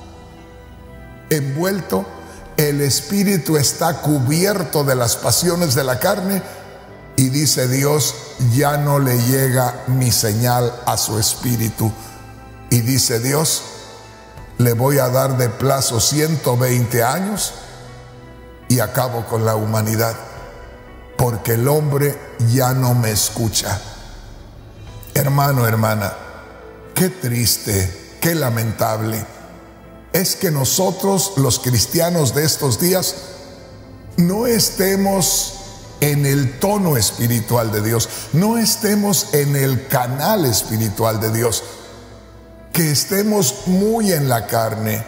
envuelto, el espíritu está cubierto de las pasiones de la carne, y dice Dios, ya no le llega mi señal a su espíritu. Y dice Dios, le voy a dar de plazo ciento veinte años y acabo con la humanidad, porque el hombre ya no me escucha. Hermano, hermana, qué triste, qué lamentable es que nosotros, los cristianos de estos días, no estemos en el tono espiritual de Dios, no estemos en el canal espiritual de Dios, que estemos muy en la carne,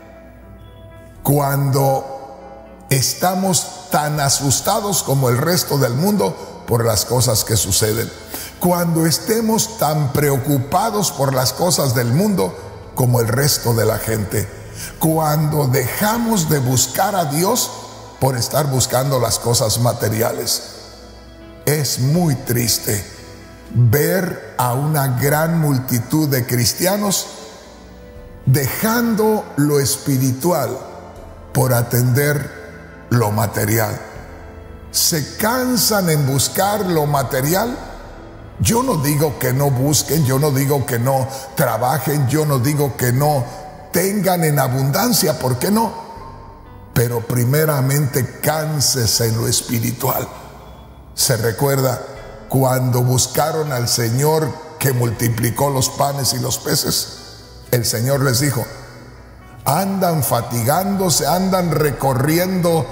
cuando estamos tan asustados como el resto del mundo por las cosas que suceden, cuando estemos tan preocupados por las cosas del mundo como el resto de la gente, cuando dejamos de buscar a Dios por estar buscando las cosas materiales. Es muy triste ver a una gran multitud de cristianos dejando lo espiritual por atender lo material. Se cansan en buscar lo material. Yo no digo que no busquen, yo no digo que no trabajen, yo no digo que no tengan en abundancia, ¿por qué no? Pero primeramente cánsese en lo espiritual. Se recuerda cuando buscaron al Señor que multiplicó los panes y los peces. El Señor les dijo, andan fatigándose, andan recorriendo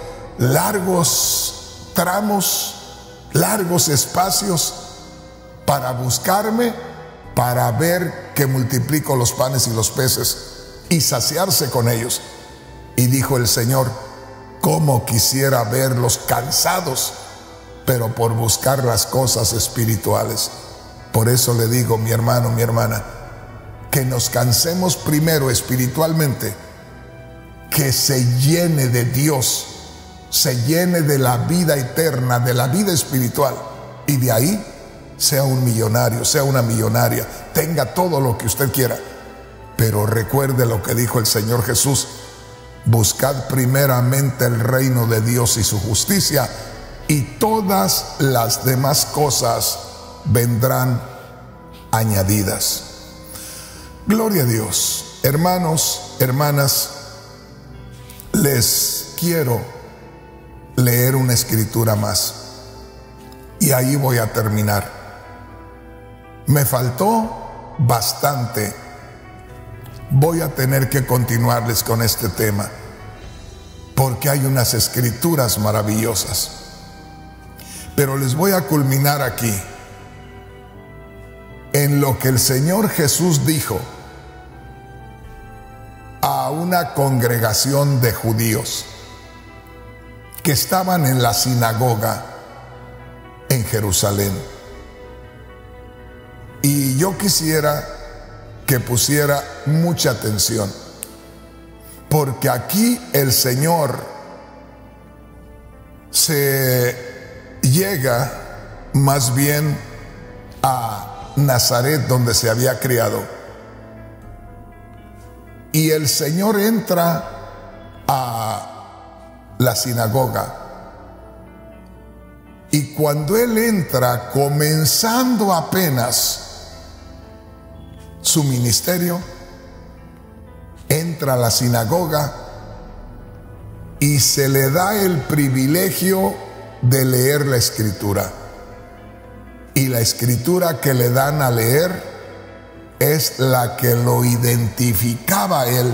largos tramos, largos espacios para buscarme, para ver que multiplico los panes y los peces y saciarse con ellos. Y dijo el Señor, cómo quisiera verlos cansados, pero por buscar las cosas espirituales. Por eso le digo, mi hermano, mi hermana, que nos cansemos primero espiritualmente, que se llene de Dios, se llene de la vida eterna, de la vida espiritual, y de ahí sea un millonario, sea una millonaria, tenga todo lo que usted quiera. Pero recuerde lo que dijo el Señor Jesús, buscad primeramente el reino de Dios y su justicia, y todas las demás cosas vendrán añadidas. Gloria a Dios. Hermanos, hermanas, les quiero leer una escritura más y ahí voy a terminar. Me faltó bastante. Voy a tener que continuarles con este tema porque hay unas escrituras maravillosas. Pero les voy a culminar aquí en lo que el Señor Jesús dijo a una congregación de judíos que estaban en la sinagoga en Jerusalén. Y yo quisiera que pusiera mucha atención, porque aquí el Señor se llega más bien a Nazaret, donde se había criado, y el Señor entra a la sinagoga, y cuando Él entra, comenzando apenas su ministerio, entra a la sinagoga y se le da el privilegio de leer la escritura. Y la escritura que le dan a leer es la que lo identificaba a él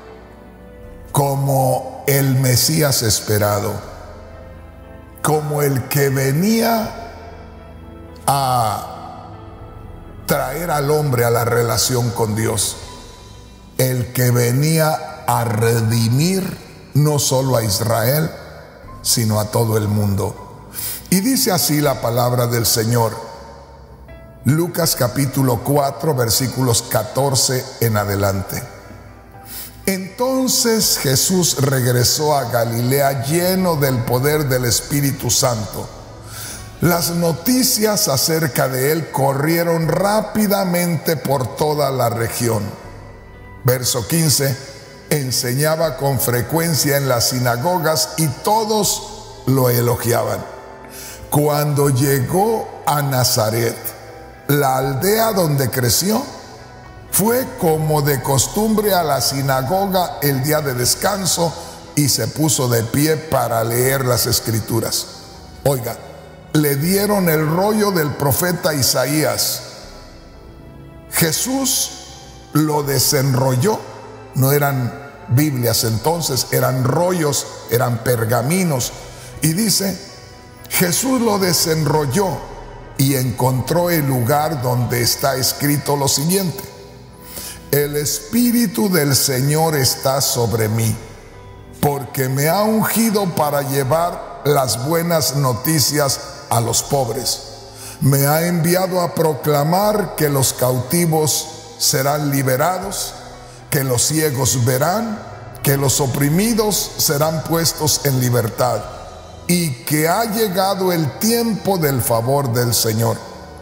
como el Mesías esperado, como el que venía a traer al hombre a la relación con Dios, el que venía a redimir no solo a Israel, sino a todo el mundo. Y dice así la palabra del Señor, Lucas capítulo cuatro, versículos catorce en adelante. Entonces Jesús regresó a Galilea lleno del poder del Espíritu Santo. Las noticias acerca de él corrieron rápidamente por toda la región. Verso quince, enseñaba con frecuencia en las sinagogas y todos lo elogiaban. Cuando llegó a Nazaret, la aldea donde creció, fue como de costumbre a la sinagoga el día de descanso y se puso de pie para leer las escrituras. Oiga, le dieron el rollo del profeta Isaías. Jesús lo desenrolló. No eran Biblias entonces, eran rollos, eran pergaminos. Y dice, Jesús lo desenrolló y encontró el lugar donde está escrito lo siguiente: el Espíritu del Señor está sobre mí, porque me ha ungido para llevar las buenas noticias a los pobres. Me ha enviado a proclamar que los cautivos serán liberados, que los ciegos verán, que los oprimidos serán puestos en libertad, y que ha llegado el tiempo del favor del Señor.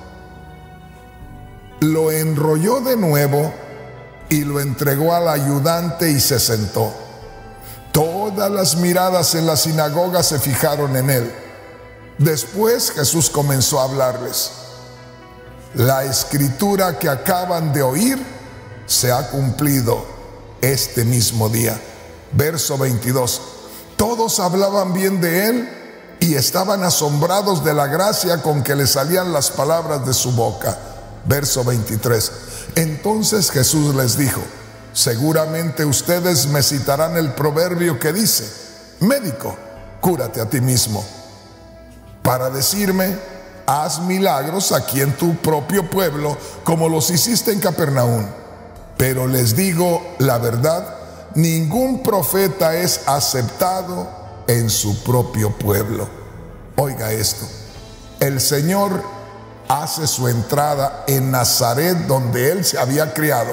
Lo enrolló de nuevo y lo entregó al ayudante y se sentó. Todas las miradas en la sinagoga se fijaron en él. Después Jesús comenzó a hablarles. La escritura que acaban de oír se ha cumplido este mismo día. Verso veintidós. Todos hablaban bien de él y estaban asombrados de la gracia con que le salían las palabras de su boca. Verso veintitrés. Entonces Jesús les dijo: seguramente ustedes me citarán el proverbio que dice: médico, cúrate a ti mismo, para decirme: haz milagros aquí en tu propio pueblo, como los hiciste en Capernaum. Pero les digo la verdad, ningún profeta es aceptado en su propio pueblo. Oiga esto, el Señor hace su entrada en Nazaret, donde él se había criado,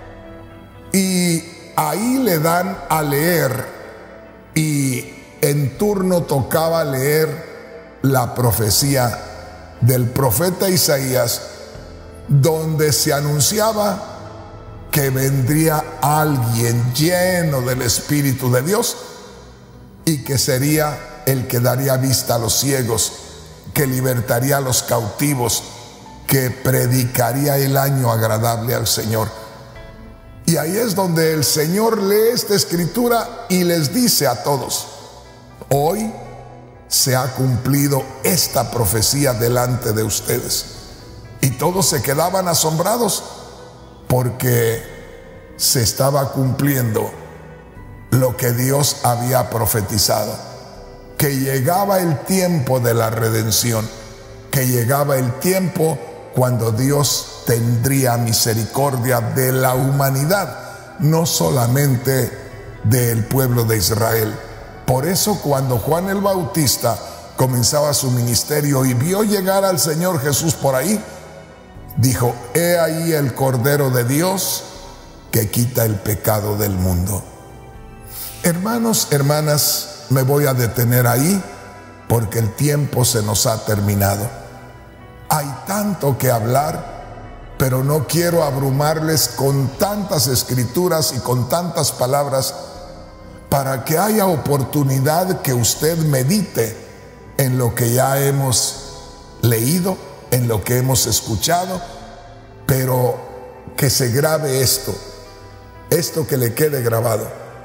y ahí le dan a leer, y en turno tocaba leer la profecía del profeta Isaías, donde se anunciaba que vendría alguien lleno del Espíritu de Dios y que sería el que daría vista a los ciegos, que libertaría a los cautivos, que predicaría el año agradable al Señor. Y ahí es donde el Señor lee esta escritura y les dice a todos: hoy se ha cumplido esta profecía delante de ustedes. Y todos se quedaban asombrados porque se estaba cumpliendo lo que Dios había profetizado. que llegaba el tiempo de la redención, que llegaba el tiempo cuando Dios tendría misericordia de la humanidad, no solamente del pueblo de Israel. Por eso cuando Juan el Bautista comenzaba su ministerio y vio llegar al Señor Jesús por ahí, dijo: he ahí el Cordero de Dios que quita el pecado del mundo. Hermanos, hermanas, me voy a detener ahí porque el tiempo se nos ha terminado. Hay tanto que hablar, pero no quiero abrumarles con tantas escrituras y con tantas palabras, para que haya oportunidad que usted medite en lo que ya hemos leído, en lo que hemos escuchado, pero que se grabe esto, esto que le quede grabado,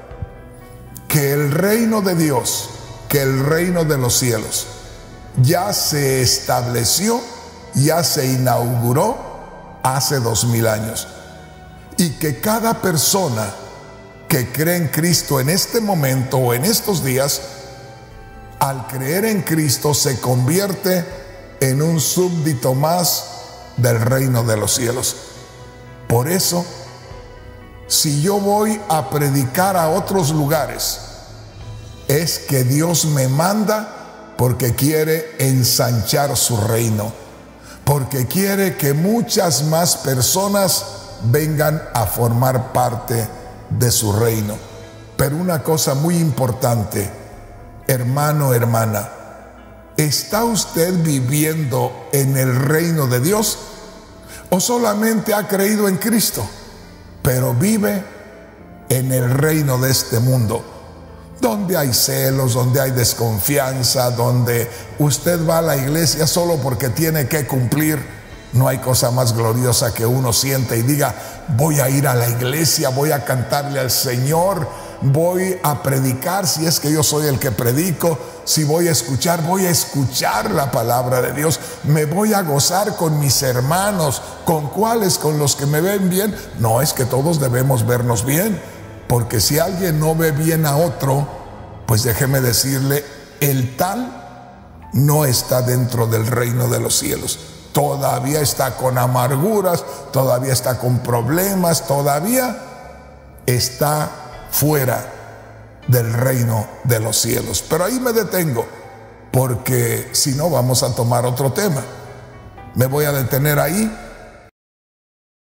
que el reino de Dios, que el reino de los cielos ya se estableció, ya se inauguró hace dos mil años, y que cada persona que cree en Cristo en este momento o en estos días, al creer en Cristo se convierte en un súbdito más del reino de los cielos. Por eso, si yo voy a predicar a otros lugares, es que Dios me manda porque quiere ensanchar su reino, porque quiere que muchas más personas vengan a formar parte de su reino. Pero una cosa muy importante, hermano, hermana, ¿está usted viviendo en el reino de Dios o solamente ha creído en Cristo, pero vive en el reino de este mundo, donde hay celos, donde hay desconfianza, donde usted va a la iglesia solo porque tiene que cumplir? No hay cosa más gloriosa que uno siente y diga: voy a ir a la iglesia, voy a cantarle al Señor, voy a predicar si es que yo soy el que predico, si voy a escuchar, voy a escuchar la palabra de Dios, me voy a gozar con mis hermanos. ¿Con cuáles? Con los que me ven bien. No, es que todos debemos vernos bien, porque si alguien no ve bien a otro, pues déjeme decirle, el tal no está dentro del reino de los cielos. Todavía está con amarguras, todavía está con problemas, todavía está fuera del reino de los cielos. Pero ahí me detengo, porque si no vamos a tomar otro tema. Me voy a detener ahí